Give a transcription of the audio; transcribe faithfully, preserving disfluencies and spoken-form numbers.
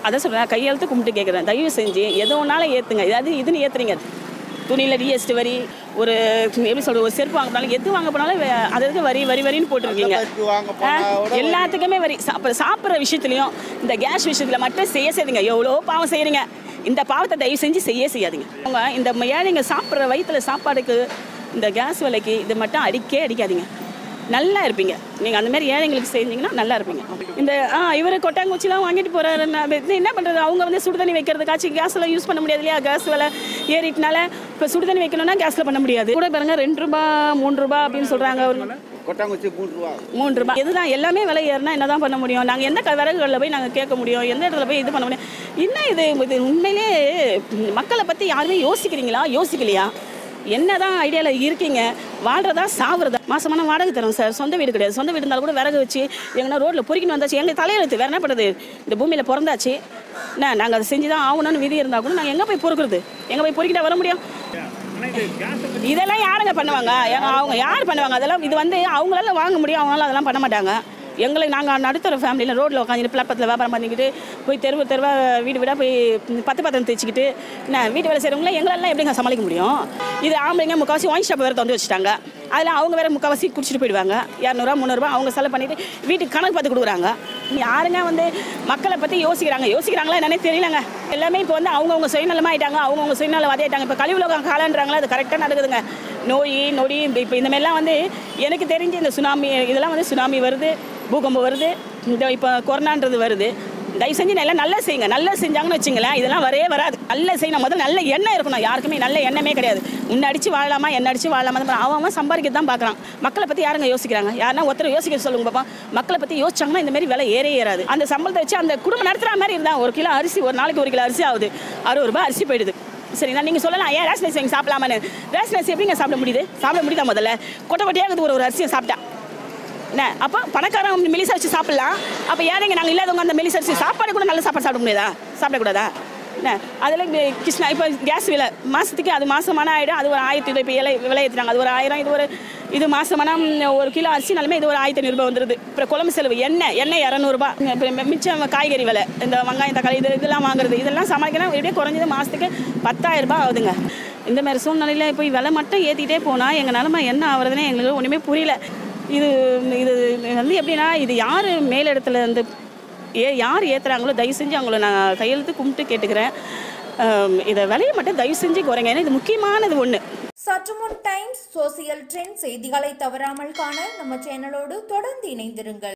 அதான் சொல்கிறேன், கையெழுத்து கும்பிட்டு கேட்குறேன், தயவு செஞ்சு எது ஒன்றாலும் ஏற்றுங்க. ஏதாவது இதுன்னு ஏற்றுறீங்க, துணியில் டிஎஸ்டி வரி, ஒரு எப்படி சொல்கிறது, ஒரு செருப்பு வாங்க போனாலும் எது வாங்க போனாலும் அதுக்கு வரி வரி வரின்னு போட்டிருக்கீங்க. எல்லாத்துக்குமே வரி. சாப்பிட்ற சாப்பிட்ற விஷயத்துலையும் இந்த கேஸ் விஷயத்தில் மட்டும் செய்ய செய்யுங்க. எவ்வளோ பாவம் செய்கிறீங்க, இந்த பாவத்தை தயவு செஞ்சு செய்ய செய்யாதீங்க. அவங்க இந்த ஏழைங்க சாப்பிட்ற வயிற்றுல சாப்பாடுக்கு இந்த கேஸ் விலைக்கு இது மட்டும் அடிக்கே அடிக்காதீங்க. நல்லா இருப்பீங்க நீங்கள். அந்த மாதிரி ஏழைங்களுக்கு செஞ்சீங்கன்னா நல்லா இருப்பீங்க. இந்த ஆ இவர் கொட்டாங்குச்சிலாம் வாங்கிட்டு போகிறாரு, என்ன பண்ணுறது? அவங்க வந்து சுடுதண்ணி வைக்கிறதுக்காச்சும் கேஸில் யூஸ் பண்ண முடியாது இல்லையா? கேஸ் விலை ஏறிட்டனால இப்போ சுடுதண்ணி வைக்கணும்னா கேஸில் பண்ண முடியாது. கூட பாருங்க ரெண்டு ரூபா மூணு ரூபா அப்படின்னு சொல்கிறாங்க. ஒரு கொட்டாங்குச்சி மூணு ரூபா மூணு ரூபா இதுதான். எல்லாமே விலை ஏறினா என்ன தான் பண்ண முடியும்? நாங்கள் எந்த விறகுகளில் போய் நாங்கள் கேட்க முடியும்? எந்த இடத்துல போய் இது பண்ண முடியும்? இன்னும் இது இது உண்மையிலே மக்களை பற்றி யாருமே யோசிக்கிறீங்களா? யோசிக்கலையா? என்ன தான் ஐடியாவில் இருக்கீங்க? வாழ்கிறதா சாவுறதா? மாதமான வாடகை தரோம் சார், சொந்த வீடு கிடையாது. சொந்த வீடு இருந்தாலும் கூட விறகு வச்சு எங்கன்னா ரோட்டில் பொறிக்கணும் வந்தாச்சு. எங்கள் தலையெழுத்து வேறு என்ன பண்ணுறது? இந்த பூமியில் பிறந்தாச்சு என்ன, நாங்கள் அதை செஞ்சு தான் ஆகணும்னு விதி இருந்தால் கூட நாங்கள் எங்கே போய் பொறுக்கிறது? எங்கே போய் பொறுக்கிட்டா வர முடியும்? இதெல்லாம் யாருங்க பண்ணுவாங்க? அவங்க யார் பண்ணுவாங்க அதெல்லாம்? இது வந்து அவங்களால வாங்க முடியும், அவங்களால அதெல்லாம் பண்ண மாட்டாங்க. எங்களை நாங்கள் நடுத்தர ஃபேமிலியில் ரோட்டில் உட்காந்துட்டு பிளாட்பத்தில் வியாபாரம் பண்ணிக்கிட்டு போய் தெருவு தெருவாக வீடு வீடாக போய் பத்து பத்திரம் தைச்சிக்கிட்டு என்ன வீட்டு வேலை செய்கிறவங்களாம் எங்களெல்லாம் எப்படிங்க சமாளிக்க முடியும்? இது ஆம்பளைங்க முக்கால்வாசி ஒயின் ஷாப் வேறு திறந்து வச்சுட்டாங்க. அதில் அவங்க வேறு முக்கால்வாசி குடிச்சிட்டு போயிடுவாங்க. இரநூறுவா முந்நூறுரூவா அவங்க செலவு பண்ணிவிட்டு வீட்டுக்கு கணக்கு பார்த்து கொடுக்குறாங்க. யாருங்க வந்து மக்களை பற்றி யோசிக்கிறாங்க? யோசிக்கிறாங்களா என்னன்னே தெரியலங்க. எல்லாமே இப்போ வந்து அவங்கவுங்க சுயநலமாக ஆகிட்டாங்க, அவங்கவுங்க சுயநலவாதி ஆகிட்டாங்க. இப்போ கழிவுலகம் காலன்றாங்களா, அது கரெக்டாக நடக்குதுங்க. நோய் நொடி இப்போ இந்த மாதிரிலாம் வந்து எனக்கு தெரிஞ்சு இந்த சுனாமி இதெல்லாம் வந்து சுனாமி வருது, பூகம்பம் வருது, இந்த இப்போ கொரோனான்றது வருது. தயவு செஞ்சு நல்லா நல்லா செய்யுங்க. நல்லா செஞ்சாங்கன்னு வச்சுங்களேன், இதெல்லாம் வரவே வராது. நல்லா செய்யணும். முதல்ல நல்ல எண்ணெய் இருக்கணும். யாருக்குமே நல்ல எண்ணமே கிடையாது. முன்ன அடிச்சு வாழலாமா என்ன அடிச்சு வாழலாமா? அவன் சம்பாதிக்க தான் பார்க்குறான். மக்களை பற்றி யாருங்க யோசிக்கிறாங்க? யாருன்னா ஒருத்தர் யோசிக்க சொல்லுங்க பாப்பா. மக்களை பற்றி யோசிச்சாங்கன்னா இந்த மாதிரி விலை ஏறே ஏறாது. அந்த சம்பளத்தை வச்சு அந்த குடும்பம் நடத்துகிற மாதிரி இருந்தால் ஒரு கிலோ அரிசி ஒரு நாளைக்கு ஒரு கிலோ அரிசி ஆகுது, அறுபது ரூபாய் அரிசி போயிடுது. சரிங்களா? நீங்கள் சொல்லலாம் ஏன் ரேஷன் அரிசி வாங்கி சாப்பிடலாமான்னு. ரேஷன் அரிசி எப்படிங்க சாப்பிட முடியுது? சாப்பிட முடியுதா? முதல்ல கொட்டை கொட்டையாகுது ஒரு ஒரு அரிசியை சாப்பிட்டா என்ன? அப்போ பணக்காரங்க மெலிசா வச்சு சாப்பிடலாம். அப்போ ஏழைங்க நாங்கள் இல்லாதவங்க அந்த மெலிசா வச்சு சாப்பாடு கூட நல்ல சாப்பாடு சாப்பிட முடியாதா? சாப்பிடக்கூடாதா என்ன? அதில் கிருஷ்ணா இப்போ கேஸ் விலை மாதத்துக்கு அது மாதமான ஆகிடும். அது ஒரு ஆயிரத்தி இருபது இப்போ இலை விலை ஏற்றுறாங்க. அது ஒரு ஆயிரம். இது ஒரு இது மாதமான ஒரு கிலோ அரிசி நிலமே இது ஒரு ஆயிரத்தி ஐநூறுரூபா வந்துடுது. அப்புறம் குழம்பு செலவு எண்ணெய் எண்ணெய் இரநூறுபா. இப்போ மிச்சம் காய்கறி விலை, இந்த வெங்காயம் தக்காளி இது இதெல்லாம் வாங்குறது, இதெல்லாம் சமாளிக்கணும். எப்படியே குறைஞ்சது மாதத்துக்கு பத்தாயிரம் ரூபாய் ஆகுதுங்க. இந்த மாதிரி சூழ்நிலையில் போய் விலை மட்டும் ஏற்றிக்கிட்டே போனால் எங்கள் நிலமை என்ன ஆகுறதுன்னு எங்களுக்கு ஒன்றுமே புரியல. இது இது வந்து எப்படின்னா, இது யார் மேலிடத்துல வந்து ஏ யார் ஏற்றுறாங்களோ தயவு செஞ்சு அவங்கள நான் கையெழுத்து கும்பிட்டு கேட்டுக்கிறேன். இதை விலையை மட்டும் தயவு செஞ்சு குறைங்க. ஏன்னா இது முக்கியமானது ஒன்று. சற்று முன் டைம்ஸ் சோசியல் ட்ரெண்ட் செய்திகளை தவறாமல் காண நம்ம சேனலோடு தொடர்ந்து இணைந்திருங்கள்.